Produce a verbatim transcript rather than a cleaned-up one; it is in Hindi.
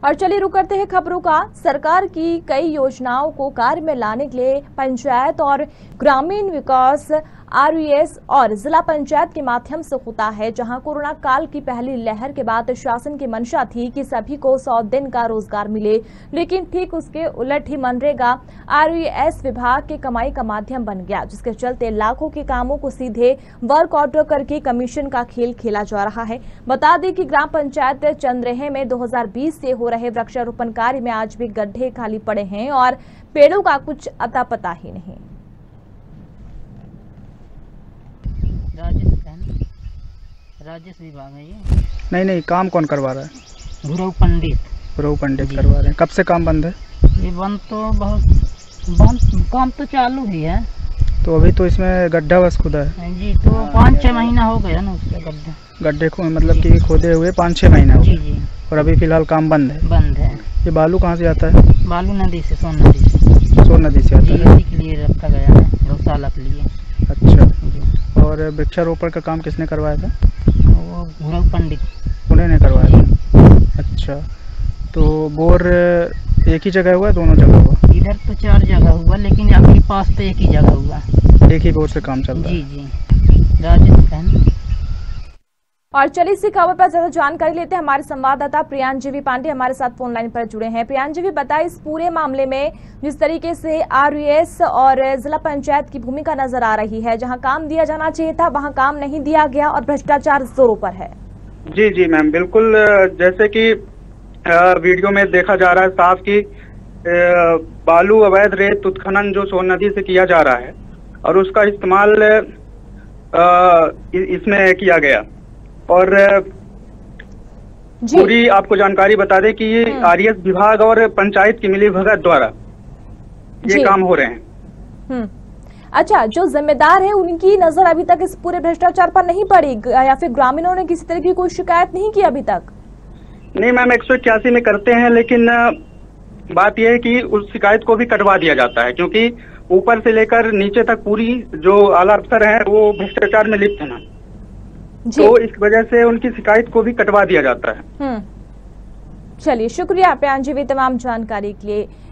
और चलिए रुक करते हैं खबरों का। सरकार की कई योजनाओं को कार्य में लाने के लिए पंचायत और ग्रामीण विकास आर वी एस और जिला पंचायत के माध्यम से होता है। जहां कोरोना काल की पहली लहर के बाद शासन की मंशा थी कि सभी को सौ दिन का रोजगार मिले, लेकिन ठीक उसके उलट ही मनरेगा आर वी एस विभाग के कमाई का माध्यम बन गया, जिसके चलते लाखों के कामों को सीधे वर्क ऑर्डर करके कमीशन का खेल खेला जा रहा है। बता दें कि ग्राम पंचायत चंद्रेहे में दो हज़ार बीस से हो रहे वृक्षारोपण कार्य में आज भी गड्ढे खाली पड़े हैं और पेड़ों का कुछ अता पता ही नहीं। राजेश राजेश विभाग है ये। नहीं नहीं, काम कौन करवा रहा है? गुरु पंडित गुरु पंडित करवा रहे हैं। कब से काम बंद है? ये बंद तो बहुत बंद, काम तो चालू ही है। तो अभी तो इसमें गड्ढा बस खुदा है जी, तो पाँच छह महीना हो गया ना उसके गड्ढा गड्ढे को, मतलब कि खोदे हुए पाँच छह महीना हो जी जी। और अभी फिलहाल काम बंद है बंद है। ये बालू कहाँ से आता है? बालू नदी से, सोन नदी से। सोन नदी से आता है। इसी के लिए रखा गया है, गौशाला के लिए। अच्छा, और वृक्षारोपण का काम किसने करवाया था? वो गुरु पंडित उन्होंने करवाया था। अच्छा, तो बोर एक ही जगह हुआ, दोनों जगह हुआ? इधर तो चार जगह हुआ, लेकिन आपके पास तो एक ही जगह हुआ। एक ही बोर से काम चल रहा है? जी जी। राजेश। और चलिए इसी खबर पर ज्यादा जानकारी लेते हैं। हमारे संवाददाता प्रियांजलि पांडे हमारे साथ फोन लाइन पर जुड़े हैं। प्रियांजलि, बताइए इस पूरे मामले में जिस तरीके से आर वी एस और जिला पंचायत की भूमिका नजर आ रही है, जहां काम दिया जाना चाहिए था वहां काम नहीं दिया गया और भ्रष्टाचार जोरों पर है। जी जी मैम, बिल्कुल। जैसे कि वीडियो में देखा जा रहा है साफ की बालू अवैध रेत उत्खनन जो सोन नदी से किया जा रहा है और उसका इस्तेमाल इसमें किया गया। और पूरी आपको जानकारी बता दें कि ये आर ई एस विभाग और पंचायत की मिलीभगत द्वारा ये काम हो रहे हैं। अच्छा, जो जिम्मेदार है उनकी नजर अभी तक इस पूरे भ्रष्टाचार पर नहीं पड़ी या फिर ग्रामीणों ने किसी तरह की कोई शिकायत नहीं की अभी तक? नहीं मैम, एक सौ इक्यासी में करते हैं, लेकिन बात यह है कि उस शिकायत को भी कटवा दिया जाता है, क्योंकि ऊपर से लेकर नीचे तक पूरी जो आला अफसर है वो भ्रष्टाचार में लिप्त है ना, तो इस वजह से उनकी शिकायत को भी कटवा दिया जाता है। चलिए, शुक्रिया प्रियांजलि तमाम जानकारी के लिए।